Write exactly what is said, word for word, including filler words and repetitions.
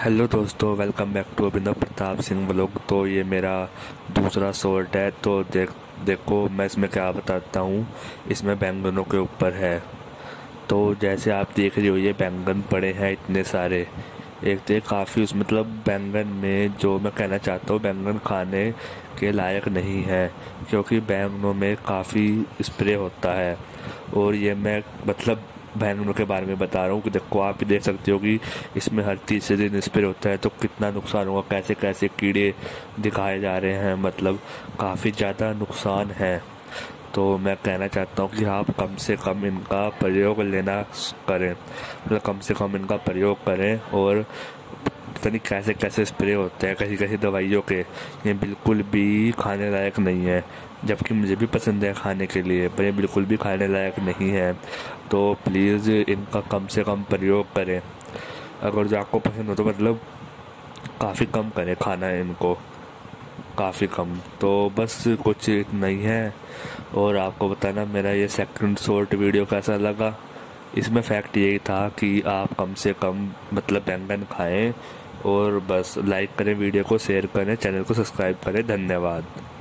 Hello दोस्तों, welcome back to Abhinav Pratap Singh vlog. तो ये मेरा दूसरा शॉर्ट है। तो देख देखो मैं इसमें क्या बताता हूँ। इसमें बैंगनों के ऊपर है। तो जैसे आप देख रहे हो, ये बैंगन पड़े हैं इतने सारे। एक तो काफ़ी उस मतलब बैंगन में जो मैं कहना चाहता हूँ, बैंगन खाने के लायक नहीं है, क्योंकि बैंगनों में काफ़ी स्प्रे होता है। और ये मैं मतलब बैंगनों के बारे में बता रहा हूँ कि देखो, आप भी देख सकते हो कि इसमें हर तीसरे दिन स्प्रे होता है। तो कितना नुकसान होगा, कैसे कैसे कीड़े दिखाए जा रहे हैं, मतलब काफ़ी ज़्यादा नुकसान है। तो मैं कहना चाहता हूँ कि आप कम से कम इनका प्रयोग लेना करें, मतलब कम से कम इनका प्रयोग करें। और पता नहीं कैसे कैसे स्प्रे होते हैं कहीं कहीं दवाइयों के, ये बिल्कुल भी खाने लायक नहीं है। जबकि मुझे भी पसंद है खाने के लिए, पर ये बिल्कुल भी खाने लायक नहीं है। तो प्लीज़ इनका कम से कम प्रयोग करें। अगर जो आपको पसंद हो तो मतलब काफ़ी कम करें खाना है इनको, काफ़ी कम। तो बस कुछ इतना ही है। और आपको बताना मेरा ये सेकंड शॉर्ट वीडियो कैसा लगा। इसमें फैक्ट यही था कि आप कम से कम मतलब बैंगन खाएं। और बस लाइक करें, वीडियो को शेयर करें, चैनल को सब्सक्राइब करें। धन्यवाद।